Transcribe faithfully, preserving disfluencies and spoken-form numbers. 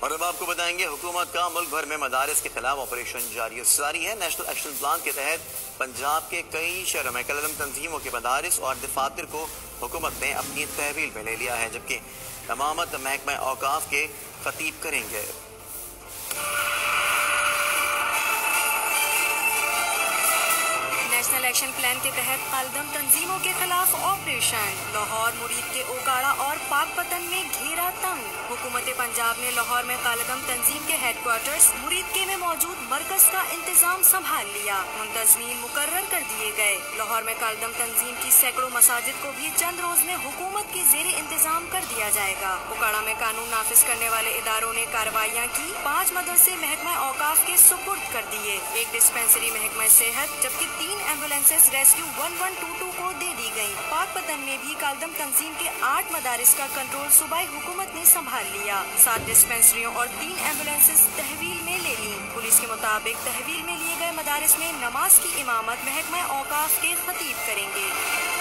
और अब आपको बताएंगे हुकूमत का मुल्क भर में मदारिस के खिलाफ ऑपरेशन जारी जारी है। नेशनल एक्शन प्लान के तहत पंजाब के कई शहरों में कलअदम तंजीमों के मदारिस और दफातर को हुकूमत ने अपनी तहवील में ले लिया है, जबकि तमामत महकमा औकाफ के खतीब करेंगे। नेशनल एक्शन प्लान के तहत कलअदम तंजीमों के खिलाफ ऑपरेशन। लाहौर मुरीद के ओकाड़ा और पाकपतन में घेरा तंग। हुकूमत पंजाब ने लाहौर में कलअदम तंजीम के हेडक्वार्टर्स मुरीद के में मौजूद मरकज का इंतजाम संभाल लिया। मुंतजमीन मुकर्रर कर दिए गए। लाहौर में कलअदम तंजीम की सैकड़ों मसाजिद को भी चंद रोज में हुकूमत के जेरे इंतजाम कर दिया जाएगा। ओकाड़ा में कानून नाफिज करने वाले इदारों ने कार्रवाइयाँ की। पाँच मदरसे महकमा औकाफ के सुपुर्द कर दिए। एक डिस्पेंसरी महकमा सेहत, जबकि तीन ambulances rescue one one two two को दे दी गयी। पाकपतन में भी कलअदम तंजीम के आठ मदारिस का कंट्रोल सूबाई हुकूमत ने संभाल लिया। सात डिस्पेंसरियों और तीन एम्बुलेंसेस तहवील में ले ली। पुलिस के मुताबिक तहवील में लिए गए मदारिस में नमाज की इमामत महकमा औकाफ के खतीब करेंगे।